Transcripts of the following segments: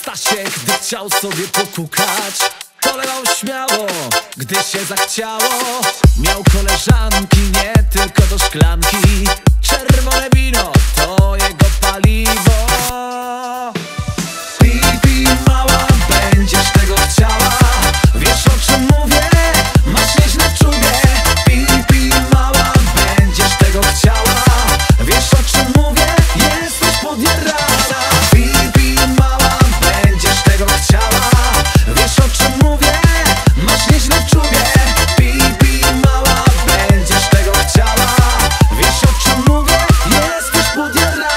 Stasiek, gdy chciał sobie pokukać, polewał śmiało, gdy się zachciało. Miał koleżanki nie tylko do szklanki, czerwone wino to jego paliwo. Pij, pij mała, będziesz tego chciała. Wiesz o czym mówię, masz nieźle w czubie. Pij, pij mała, będziesz tego chciała. Wiesz o czym mówię, jesteś podjarana. Pij, pij mała, będziesz tego chciała. Wiesz o czym mówię, masz nieźle w czubie. Pij, pij mała, będziesz tego chciała. Wiesz o czym mówię, jesteś podjarana.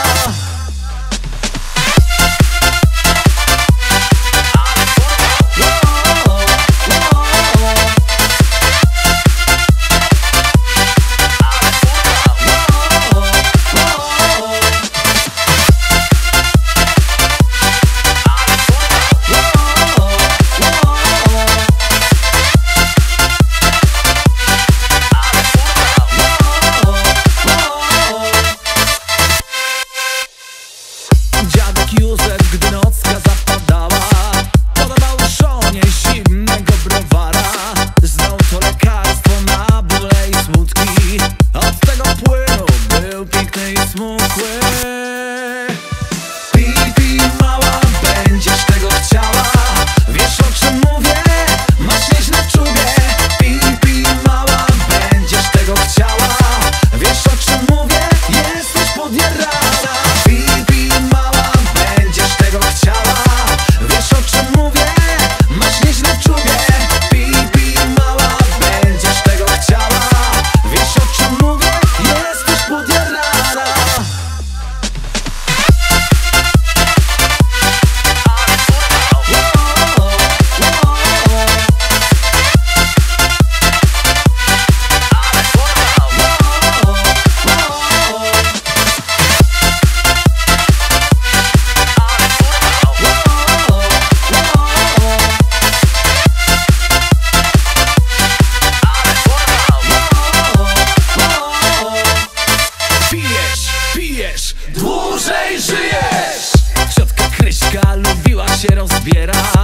Dziadek Józef, gdy nocka zapadała, podawał żonie zimnego browara. Znał to lekarstwo na bóle i smutki, od tego płynu był piękny i smukły. Pij, pij mała, będziesz tego chciała. Wiesz o czym mówię, masz nieźle w czubie. Pij, pij mała, będziesz tego chciała. Wiesz o czym mówię, jesteś podjarana. Pij, pij mała, będziesz tego chciała. Wiesz o czym mówię, masz nieźle w czubie. Pij, pij mała, będziesz tego chciała. Wiesz o czym mówię, jesteś podjarana. Pijesz, dłużej żyjesz. Ciotka Kryśka lubiła się rozbierać.